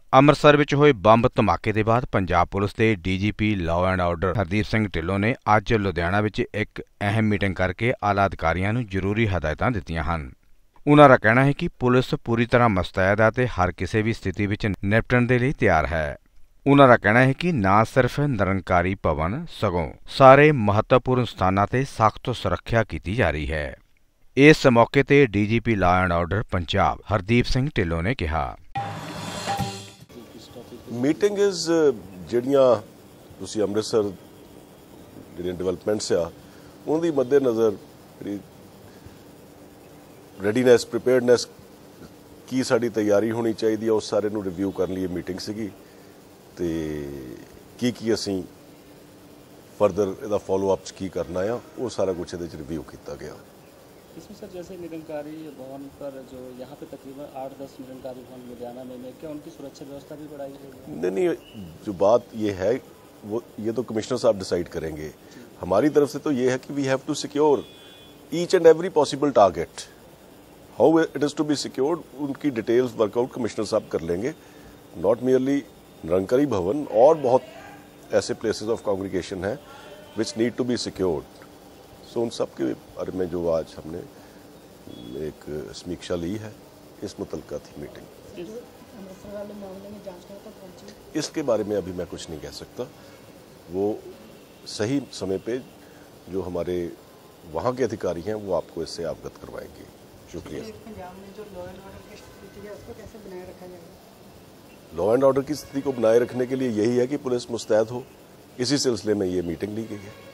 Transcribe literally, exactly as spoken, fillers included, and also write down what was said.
ਅੰਮ੍ਰਿਤਸਰ ਵਿੱਚ ਹੋਏ ਬੰਬ ਧਮਾਕੇ ਦੇ ਬਾਅਦ ਪੰਜਾਬ ਪੁਲਿਸ ਦੇ D G P law and order Hardeep Singh Dhillon ਨੇ ਅੱਜ ਲੁਧਿਆਣਾ ਵਿੱਚ ਇੱਕ ਅਹਿਮ ਮੀਟਿੰਗ ਕਰਕੇ ਆਲਾ ਅਧਿਕਾਰੀਆਂ ਨੂੰ ਜ਼ਰੂਰੀ ਹਦਾਇਤਾਂ ਦਿੱਤੀਆਂ ਹਨ। ਉਨ੍ਹਾਂ ਦਾ ਕਹਿਣਾ ਹੈ ਕਿ ਪੁਲਿਸ ਪੂਰੀ ਤਰ੍ਹਾਂ ਮੁਸਤੈਦ ਹੈ ਤੇ ਹਰ ਕਿਸੇ ਵੀ ਸਥਿਤੀ ਵਿੱਚ ਨਿਪਟਣ ਦੇ ਲਈ ਤਿਆਰ ਹੈ। ਉਨ੍ਹਾਂ ਦਾ ਕਹਿਣਾ ਹੈ ਕਿ ਨਾ ਸਿਰਫ ਨਿਰੰਕਾਰੀ ਭਵਨ ਸਗੋਂ ਸਾਰੇ ਮਹੱਤਵਪੂਰਨ ਸਥਾਨਾਂ ਤੇ ਸਖਤ ਸੁਰੱਖਿਆ ਕੀਤੀ ਜਾ ਰਹੀ ਹੈ। ਇਸ ਮੌਕੇ ਤੇ D G P law and order Punjab Hardeep Singh Dhillon ਨੇ ਕਿਹਾ, ਮੀਟਿੰਗ ਇਜ਼ ਜਿਹੜੀਆਂ ਤੁਸੀਂ ਅੰਮ੍ਰਿਤਸਰ ਜਿਹੜੀਆਂ ਡਿਵੈਲਪਮੈਂਟਸ ਆ ਉਹਨਾਂ ਦੀ ਮੱਦੇ ਨਜ਼ਰ ਜਿਹੜੀ ਰੈਡੀਨੈਸ ਪ੍ਰੀਪੇਅਰਡਨੈਸ ਕੀ ਸਾਡੀ ਤਿਆਰੀ ਹੋਣੀ ਚਾਹੀਦੀ ਹੈ ਉਸ ਸਾਰੇ ਨੂੰ ਰਿਵਿਊ ਕਰਨ ਲਈ ਇਹ ਮੀਟਿੰਗ ਸੀਗੀ ਤੇ ਕੀ ਕੀ ਅਸੀਂ ਫਰਦਰ ਇਹਦਾ ਫੋਲੋ ਅਪ ਕੀ करना है वो सारा कुछ ਇਹਦੇ ਚ ਰਿਵਿਊ ਕੀਤਾ ਗਿਆ। इसमें सर जैसे निरंकारी भवन पर जो यहाँ पे तकरीबन आठ दस निरंकारी भवन लुधियाना में, में क्या उनकी सुरक्षा व्यवस्था भी बढ़ाई गई? नहीं नहीं जो बात ये है वो ये तो कमिश्नर साहब डिसाइड करेंगे। हमारी तरफ से तो ये है कि we have to secure each and every possible target, how it is to be secured उनकी डिटेल्स वर्कआउट कमिश्नर साहब कर लेंगे। नॉट मियरली निरंकारी भवन और बहुत ऐसे प्लेसेस ऑफ कॉन्ग्रीगेशन हैं which need to be secured. So उन सब के बारे में जो आज हमने एक समीक्षा ली है इस मुतल्लिका थी मीटिंग। इसके बारे में अभी मैं कुछ नहीं कह सकता, वो सही समय पे जो हमारे वहाँ के अधिकारी हैं वो आपको इससे अवगत करवाएंगे। शुक्रिया। लॉ एंड ऑर्डर की स्थिति को बनाए रखने के लिए यही है कि पुलिस मुस्तैद हो, इसी सिलसिले में ये मीटिंग ली गई है।